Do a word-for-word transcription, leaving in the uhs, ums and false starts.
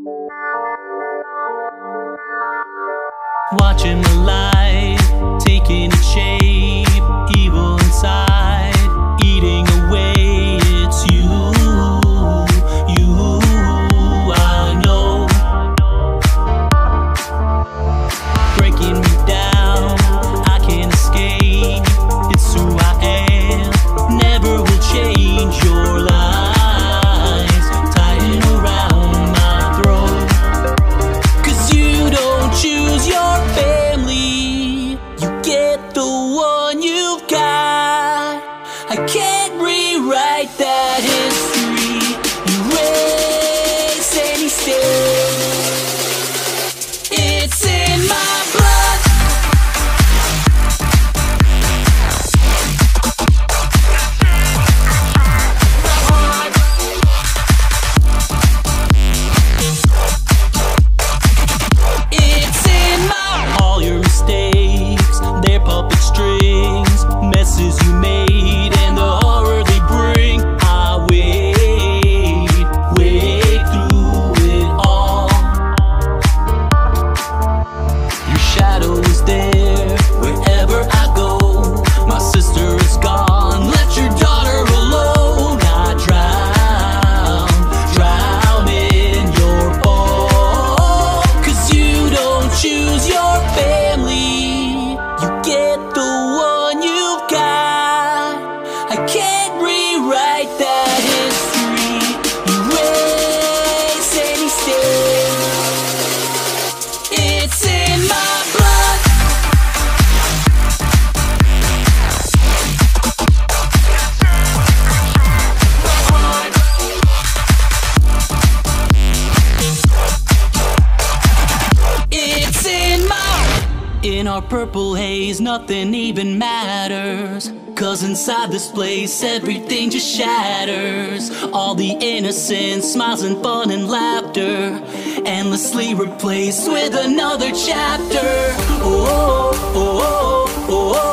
Watching the light taking its shape, evil inside, eating away. It's you, you, I know, breaking me down. I can't escape. It's who I am. Never will change. Your lies tighten around my throat. 'Cause you don't choose your family, you get the one you've got. I can't rewrite that history, erase any stain. It's in my blood. It's in my all your mistakes, their puppet strings, messes you made, and the horror they bring. I wade, wade through it all. Your shadow is there wherever I go. My sister is gone, let your daughter alone. I drown, drown in your fall. 'Cause you don't choose your family, you get the one you've got. I can't rewrite that history, erase any stain. It's in my blood. It's in my In our purple haze, nothing even matters. 'Cause inside this place, everything just shatters. All the innocence, smiles and fun and laughter, endlessly replaced with another chapter. Oh, oh, oh, oh, oh.